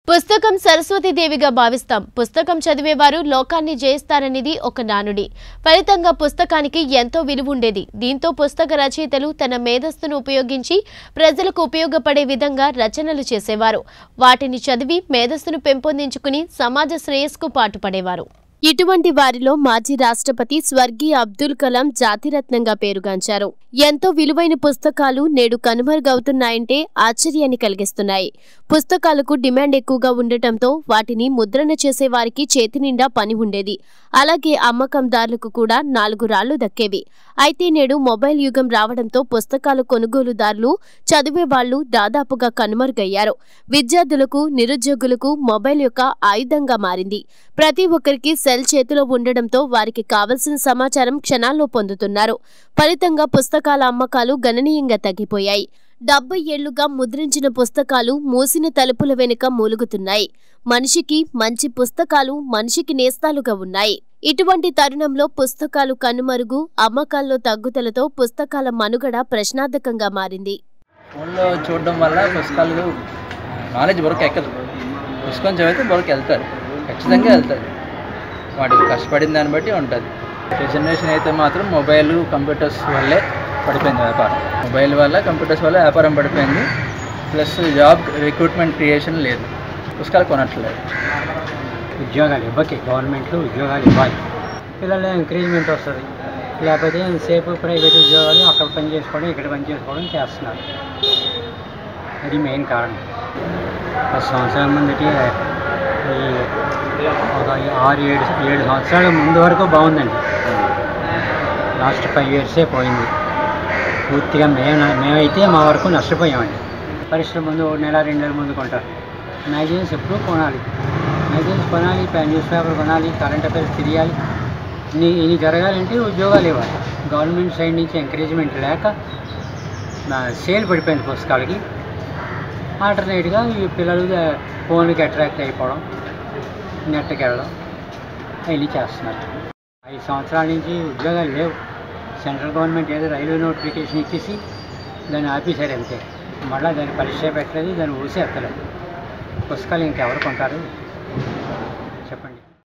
పుస్తకం సరస్వతీదేవిగా భావిస్తాం. పుస్తకం చదివేవారు లోకాన్ని జయిస్తారనేది ఒక నానుడి. ఫలితంగా పుస్తకానికి ఎంతో విలువ ఉండేది. దీంతో పుస్తక రచయితలు తన మేధస్సును ఉపయోగించి ప్రజలకు ఉపయోగపడే విధంగా రచనలు చేసేవారు. వాటిని చదివి మేధస్సును పెంపొందించుకుని సమాజ శ్రేయస్సుకు పాటుపడేవారు. ఇటువంటి వారిలో మాజీ రాష్ట్రపతి స్వర్గీయ అబ్దుల్ కలాం జాతిరత్నంగా పేరుగాంచారు. ఎంతో విలువైన పుస్తకాలు నేడు కనుమరుగవుతున్నాయంటే ఆశ్చర్యాన్ని కలిగిస్తున్నాయి. పుస్తకాలకు డిమాండ్ ఎక్కువగా ఉండటంతో వాటిని ముద్రణ చేసే వారికి చేతి నిండా పని ఉండేది. అలాగే అమ్మకందారులకు కూడా 4 రాళ్లు దక్కేవి. అయితే నేడు మొబైల్ యుగం రావడంతో పుస్తకాల కొనుగోలుదారులు, చదివేవాళ్లు దాదాపుగా కనుమరుగయ్యారు. విద్యార్థులకు, నిరుద్యోగులకు మొబైల్ యొక్క ఆయుధంగా మారింది. ప్రతి ఒక్కరికి సెల్ చేతిలో ఉండడంతో వారికి కావలసిన సమాచారం క్షణాల్లో పొందుతున్నారు. ఫలితంగా పుస్తకాల అమ్మకాలు గణనీయంగా తగ్గిపోయాయి. 70 ఏళ్లుగా ముద్రించిన పుస్తకాలు మూసిన తలుపుల వెనుక మూలుగుతున్నాయి. మనిషికి మంచి పుస్తకాలు మనిషికి నేస్తాలుగా ఉన్నాయి. ఇటువంటి తరుణంలో పుస్తకాలు కనుమరుగు, అమ్మకాల్లో తగ్గుదలతో పుస్తకాల మనుగడ ప్రశ్నార్థకంగా మారింది. ఫోన్లో చూడడం వల్ల పుస్తకాలు నాలెడ్జ్ వరకు ఎక్కదు. పుస్తకం చదివితే వరకు వెళ్తారు, ఖచ్చితంగా వెళ్తారు. వాటికి కష్టపడిన దాన్ని బట్టి ఉంటుంది. జనరేషన్ అయితే మాత్రం మొబైల్, కంప్యూటర్స్ వల్లే పడిపోయింది వ్యాపారం. మొబైల్ వల్ల, కంప్యూటర్స్ వల్ల వ్యాపారం పడిపోయింది. ప్లస్ జాబ్ రిక్రూట్మెంట్ క్రియేషన్ లేదు, పుస్తకాలు కొనట్లేదు. ఉద్యోగాలు ఇవ్వకి, గవర్నమెంట్లు ఉద్యోగాలు ఇవ్వాలి, పిల్లలు ఎంకరేజ్మెంట్ వస్తుంది. లేకపోతే సేపు ప్రైవేట్ ఉద్యోగాలు అక్కడ పని చేసుకోవడం, ఇక్కడ పని చేసుకోవడం చేస్తున్నారు. అది మెయిన్ కారణం. 10 సంవత్సరాల ముందుకి ఈ ఒక 6-7 సంవత్సరాల ముందు వరకు బాగుందండి. లాస్ట్ 5 ఇయర్సే పోయింది పూర్తిగా. మేమైతే మా వరకు నష్టపోయామండి. పరిశ్రమ ముందు 1 నెల 2 నెలల ముందు కొంటారు. మ్యాగజైన్స్ ఎప్పుడూ కొనాలి, మ్యాగజైన్స్ కొనాలి, న్యూస్ పేపర్ కొనాలి, కరెంట్ అఫైర్స్ తెలియాలి. ఇన్ని జరగాలంటే ఉద్యోగాలు ఇవ్వాలి. గవర్నమెంట్ సైడ్ నుంచి ఎంకరేజ్మెంట్ లేక సేల్ పడిపోయింది పుస్తకాలకి. ఆల్టర్నేట్గా ఈ పిల్లలు ఫోన్కి అట్రాక్ట్ అయిపోవడం, నెట్కి వెళ్ళడం అవన్నీ చేస్తున్నారు. 5 సంవత్సరాల నుంచి ఉద్యోగాలు లేవు. సెంట్రల్ గవర్నమెంట్ ఏదో రైల్వే నోటిఫికేషన్ ఇచ్చేసి దాన్ని ఆపేశారు అంతే. మళ్ళీ దాన్ని పరీక్ష పెట్టలేదు, దాన్ని ఊసి ఎత్తలేదు. పుస్తకాలు ఇంకెవరు కొంటారు?